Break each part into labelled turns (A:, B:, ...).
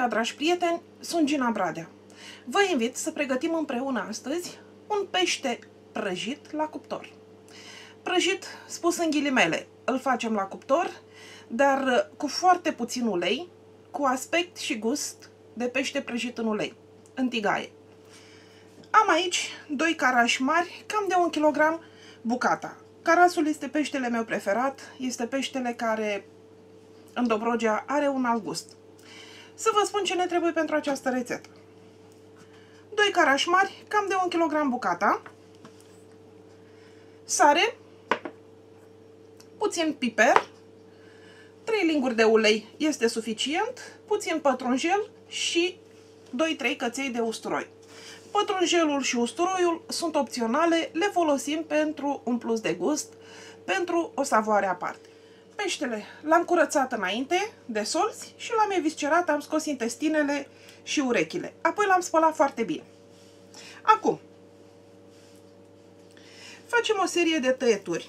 A: ziua, dragi prieteni! Sunt Gina Bradea. Vă invit să pregătim împreună astăzi un pește prăjit la cuptor. Prăjit, spus în ghilimele, îl facem la cuptor, dar cu foarte puțin ulei, cu aspect și gust de pește prăjit în ulei, în tigaie. Am aici 2 carași mari, cam de 1 kg bucata. Carasul este peștele meu preferat, este peștele care în Dobrogea are un alt gust. Să vă spun ce ne trebuie pentru această rețetă. 2 carași mari, cam de 1 kg bucata, sare, puțin piper, 3 linguri de ulei este suficient, puțin pătrunjel și 2-3 căței de usturoi. Pătrunjelul și usturoiul sunt opționale, le folosim pentru un plus de gust, pentru o savoare aparte. Peștele l-am curățat înainte de solți și l-am eviscerat, am scos intestinele și urechile. Apoi l-am spălat foarte bine. Acum, facem o serie de tăieturi.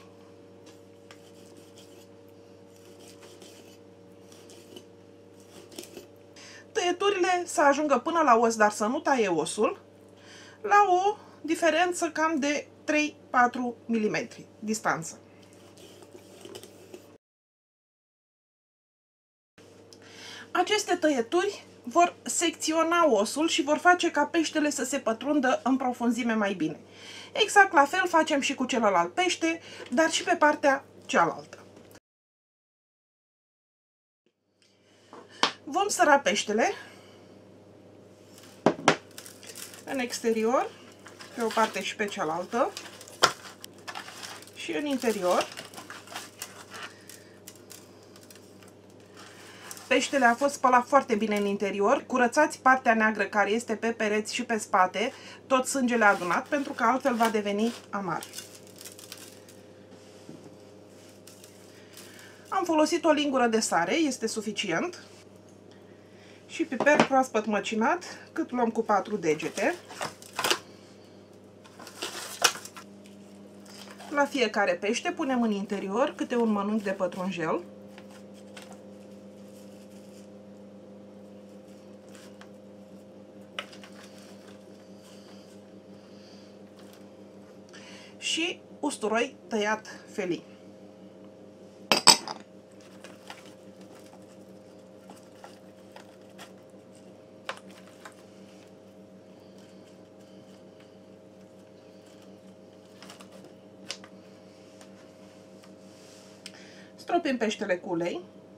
A: Tăieturile să ajungă până la os, dar să nu taie osul, la o diferență cam de 3-4 mm distanță. Aceste tăieturi vor secționa osul și vor face ca peștele să se pătrundă în profunzime mai bine. Exact la fel facem și cu celălalt pește, dar și pe partea cealaltă. Vom săra peștele în exterior, pe o parte și pe cealaltă, și în interior. Peștele a fost spălat foarte bine în interior, curățați partea neagră care este pe pereți și pe spate, tot sângele adunat, pentru că altfel va deveni amar. Am folosit o lingură de sare, este suficient, și piper proaspăt măcinat, cât luăm cu 4 degete. La fiecare pește punem în interior câte un mănunchi de pătrunjel. Și usturoi tăiat felii. Stropim peștele cu ulei.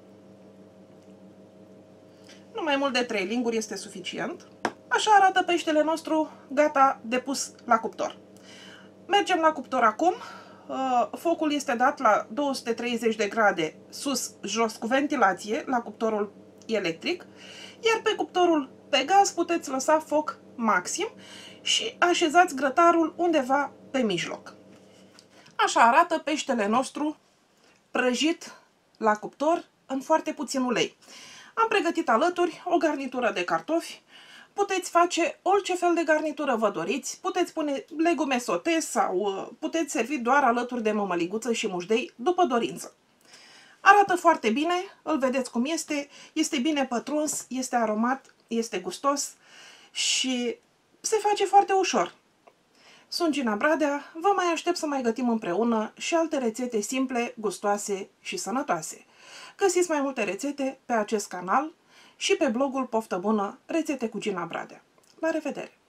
A: Nu mai mult de 3 linguri este suficient. Așa arată peștele nostru gata de pus la cuptor. Mergem la cuptor acum. Focul este dat la 230 de grade sus-jos cu ventilație la cuptorul electric, iar pe cuptorul pe gaz puteți lăsa foc maxim și așezați grătarul undeva pe mijloc. Așa arată peștele nostru prăjit la cuptor în foarte puțin ulei. Am pregătit alături o garnitură de cartofi. Puteți face orice fel de garnitură vă doriți, puteți pune legume sote sau puteți servi doar alături de mămăliguță și mușdei, după dorință. Arată foarte bine, îl vedeți cum este bine pătruns, este aromat, este gustos și se face foarte ușor. Sunt Gina Bradea, vă mai aștept să mai gătim împreună și alte rețete simple, gustoase și sănătoase. Găsiți mai multe rețete pe acest canal și pe blogul Poftă Bună, rețete cu Gina Bradea. La revedere!